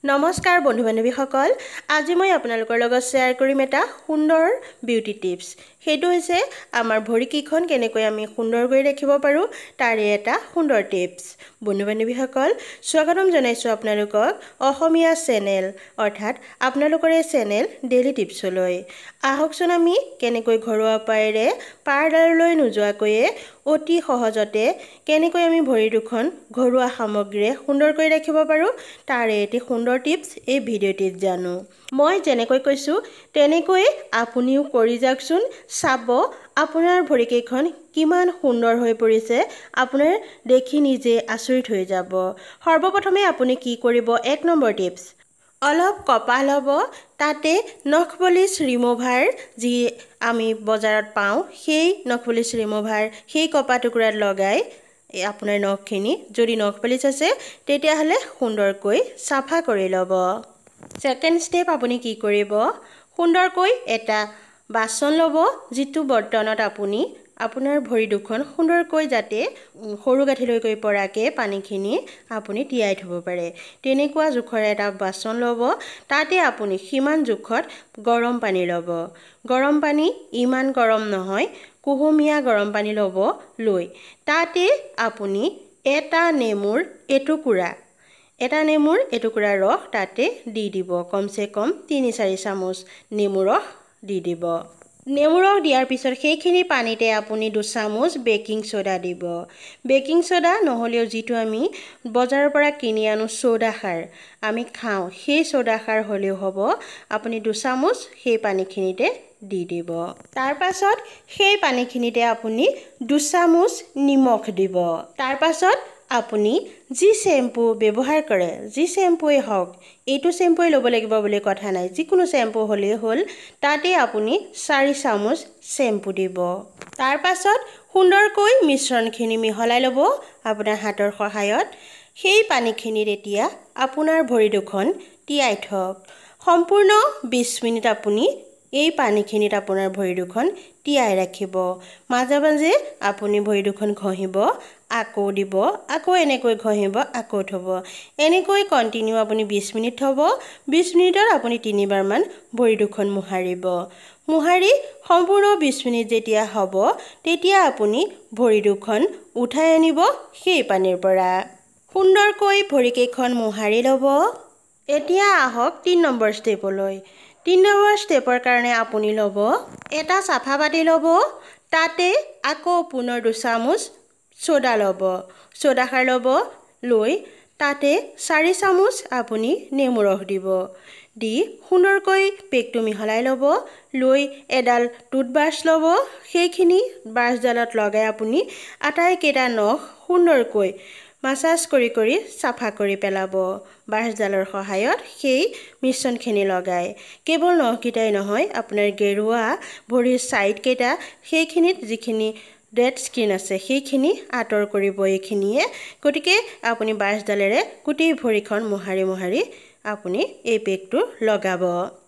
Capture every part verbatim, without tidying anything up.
নমস্কাৰ বন্ধু বান্ধৱীসকল আজি মই আপোনালোকৰ লগত শ্বেয়াৰ কৰিম এটা সুন্দৰ বিউটি টিপছ সেইটো হৈছে আমাৰ ভৰিকিখন কেনেকৈ আমি সুন্দৰ কৰি ৰাখিব পাৰো তাৰে এটা সুন্দৰ টিপছ বন্ধু বান্ধৱীসকল স্বাগতম জনাইছো আপোনালোকক অসমীয়া চেনেল অৰ্থাৎ আপোনালোকৰ এই চেনেল ডেইলি টিপছলৈ আহকচোন আমি কেনেকৈ ঘৰুৱা উপায়েৰে পাৰ্লাৰলৈ নোযোৱাকৈ অতি সহজতে কেনেকৈ আমি ভৰি দুখন ঘৰুৱা সামগ্ৰীৰে সুন্দৰ কৰি ৰাখিব পাৰো তাৰে এটি সুন্দৰ টিপছ এই ভিডিঅ'টিত জানো মই যেনেকৈ কৈছো তেনেকৈ আপুনিও কৰি যাওকচোন চাব আপোনাৰ ভৰিকেইখন কিমান সুন্দৰ হৈ পৰিছে আপোনাৰ দেখি নিজে আচৰিত হৈ যাব সৰ্বপ্ৰথমে আপুনি কি কৰিব এক নম্বৰ টিপছ অলপ কপাহ ল'ব তাতে নখ পলিশ ৰিমুভাৰ যি আমি বজাৰত পাওঁ সেই নখ পলিশ ৰিমুভাৰ সেই কপাহ টুকুৰাত লগাই আপোনাৰ নখখিনি যদি নখ পলিশ আছে তেতিয়া হলে সুন্দৰকৈ সাফা কৰি ল'ব সেকেন্ড স্টেপ আপুনি কি কৰিব সুন্দৰকৈ এটা বাসন ল'ব যিটো বৰ্তনত আপুনি আপোনাৰ ভৰি দুখন সুন্দৰকৈ যাতে সৰু গাঠিলৈকৈ পৰাকে পানীখিনি আপুনি তিয়াই থব পাৰে তেনেকুৱা জোখৰ এটা বাসন ল'ব তাতে আপুনি সিমান জোখত গৰম পানী ল'ব গৰম পানী ইমান গৰম নহয় কুহুমীয়া গৰম পানী ল'ব লৈ তাতে আপুনি এটা নেমুৰ এটুকুৰা এটা নেমুৰ এটুকুৰা ৰস তাতে দি দিব কমসে কম তিনি চাৰি চামুচ নেমুৰ ৰস দি দিব নেমুৰ ৰস দিয়াৰ পিছত সেইখিনি পানীতে আপুনি দুই চামুচ বেকিং সোডা দিব বেকিং সোডা নহলেও যিটো আমি বজাৰৰ পৰা কিনি আনো সোডা খাৰ আমি খাওঁ সেই সোডা খাৰ হলেও হ'ব আপুনি দুই চামুচ সেই পানীখিনিতে দি দিব তাৰ পাছত সেই পানীখিনিতে আপুনি দুই চামুচ নিমখ দিব তাৰ পাছত আপুনি যি শ্যাম্পু ব্যৱহাৰ কৰে যি শ্যাম্পুই হওক এইটো শ্যাম্পুই ল'ব লাগিব বুলি কথা নাই যিকোনো শ্যাম্পু হলেই হ'ল তাতে আপুনি চাৰি চামুচ শ্যাম্পু দিব তাৰ পাছত সুন্দৰকৈ মিশ্ৰণখিনি মিহলাই ল'ব আপোনাৰ হাতৰ সহায়ত সেই পানীখিনিত এতিয়া আপোনাৰ ভৰি দুখন তিয়াই থওক সম্পূৰ্ণ বিশ মিনিট আপুনি এই পানীখিনিত আপোনাৰ ভৰি দুখন তিয়াই ৰাখিব মাজে মাজে আপুনি ভৰি দুখন ঘঁহিব আকৌ দিব আকৌ এনেকৈ ঘঁহিব আকৌ থব এনেকৈ কন্টিনিউ আপুনি বিশ মিনিট থব বিশ মিনিটত আপুনি তিনিবাৰ মান ভৰি দুখন মুহাৰিব মুহাৰি সম্পূৰ্ণ বিশ মিনিট যেতিয়া হ'ব তেতিয়া আপুনি ভৰি দুখন উঠাই আনিব সেই পানীৰ পৰা সুন্দৰকৈ ভৰিকেইখন মুহাৰি ল'ব এতিয়া আহক তিন নম্বৰ ষ্টেপলৈ তিন নম্বৰ ষ্টেপৰ কাৰণে আপুনি ল'ব এটা সাফা বাটি ল'ব তাতে আকৌ পুনৰ দুই চামুচ সোডা ল'ব সোডা খাৰ ল'ব লৈ তাতে চাৰি চামুচ আপুনি নেমু ৰস দিব দি সুন্দৰকৈ পেকটো মিহলাই ল'ব লৈ এডাল টুথব্ৰাছ ল'ব সেইখিনি ব্ৰাছডালত লগাই আপুনি আটাইকেইটা নখ সুন্দৰকৈ মাসাজ কৰি কৰি সাফা কৰি পেলাব ব্ৰাছডালৰ সহায়ত সেই মিশ্ৰণখিনি লগাই কেৱল নখকেইটাই নহয় আপোনাৰ গেৰুৱা ভৰিৰ সাইড কেইটা সেইখিনিত যিখিনি ডেড স্কিন আছে সেইখিনি আঁতৰ কৰিব এইখিনিয়ে গতিকে আপুনি ব্ৰাছডালেৰে গোটেই ভৰিখন মুহাৰি মুহাৰি আপুনি এই পেকটো লগাব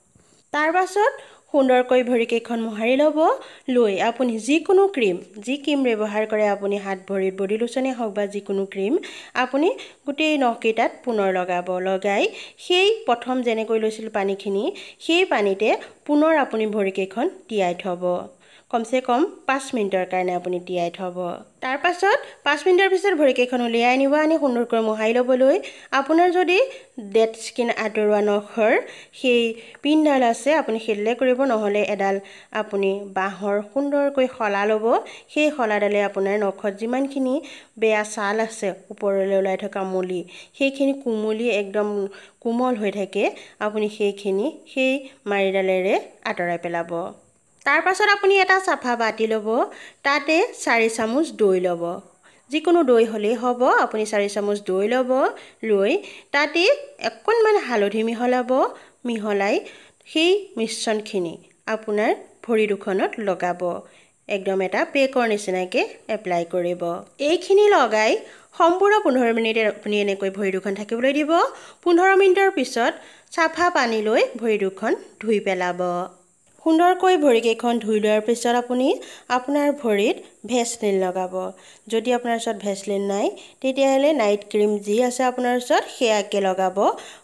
তাৰ পাছত সুন্দৰকৈ ভৰিকেইখন মুহাৰি ল'ব লৈ আপুনি যিকোনো ক্ৰীম যি ক্ৰীম ব্যৱহাৰ কৰে আপুনি হাত ভৰিত বডি লোচনে হওক বা যিকোনো ক্ৰীম আপুনি গোটেই নখকেইটাত পুনৰ লগাব লগাই সেই প্ৰথম যেনেকৈ লৈছিল পানীখিনি সেই পানীতে পুনৰ আপুনি ভৰিকেইখন তিয়াই থব কমসে কম পাঁচ মিনিটৰ কাৰণে আপুনি তিয়াই থব তাৰ পাছত পাঁচ মিনিটৰ পিছত ভৰিকেইখন উলিয়াই আনিব আনি সুন্দৰকৈ মুহাৰি ল'বলৈ আপোনাৰ যদি ডেড স্কিন আঁতৰোৱা নখৰ সেই পিনডাল আছে আপুনি হেলে কৰিব নহলে এডাল আপুনি বাহৰ সুন্দৰকৈ খলা ল'ব সেই খলাডালে আপোনাৰ নখত যিমানখিনি বেয়া ছাল আছে ওপৰলৈ ওলাই থকা মলি সেইখিনি কুমলি একদম কোমল হৈ থাকে আপুনি সেইখিনি সেই মাৰিডালেৰে আঁতৰাই পেলাব তাৰ পাছত আপুনি এটা সাফা বাটি ল'ব তাতে চাৰি চামুচ দৈ ল'ব যিকোনো দৈ হলেই হ'ব আপুনি চাৰি চামুচ দৈ ল'ব লৈ তাতে অকণমান হালধি মিহলাব মিহলাই সেই মিশ্ৰণখিনি আপোনাৰ ভৰি দুখনত লগাব একদম এটা পেকৰ নিচিনাকে এপ্লাই কৰিব এইখিনি লগাই সম্পূৰ্ণ পোন্ধৰ মিনিট আপুনি এনেকৈ ভৰি দুখন থাকিবলৈ দিব পোন্ধৰ মিনিটৰ পিছত সাফা পানী লৈ ভৰি দুখন ধুই পেলাব সুন্দৰকৈ ভৰিকেইখন ধুই লোৱাৰ পিছত আপুনি আপোনাৰ ভৰিত ভেসলিন লগাব যদি আপোনাৰ ওচৰত ভেসলিন নাই তেতিয়াহলে নাইট ক্ৰীম যি আছে আপোনাৰ ওচৰত সেয়াকে লগাব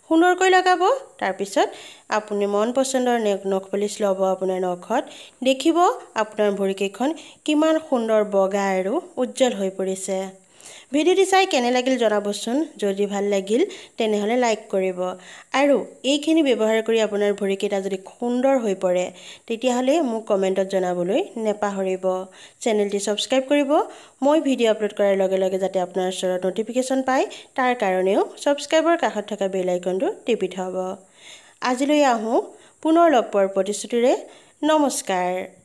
সুন্দৰকৈ লগাব তাৰ পিছত আপুনি মন পছন্দৰ নখ পলিশ ল'ব আপোনাৰ নখত দেখিব আপোনাৰ ভৰিকেইখন কিমান সুন্দৰ বগা আৰু উজ্জ্বল হৈ পৰিছে ভিডিওটি চাই কেনে লাগিল জনাবচোন যদি ভাল লাগিল তেনেহলে লাইক কৰিব আৰু এইখিনি ব্যৱহাৰ কৰি আপোনাৰ ভৰিকেইটা যদি সুন্দৰ হৈ পৰে তেতিয়াহলে মোক কমেন্টত জনাবলৈ নেপাহৰিব চেনেলটি সাবস্ক্ৰাইব কৰিব মই ভিডিও আপলোড কৰাৰ লগে লগে যাতে আপোনাৰ ওচৰত নটিফিকেশন পায় তাৰ কাৰণেও সাবস্ক্ৰাইবৰ কাষত থকা বেল আইকনটো টিপি থব আজিলৈ আহো পুনৰ লগ পোৱাৰ প্ৰতিশ্ৰুতিৰে নমস্কাৰ